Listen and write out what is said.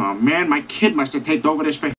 Oh, man, my kid must have taped over this for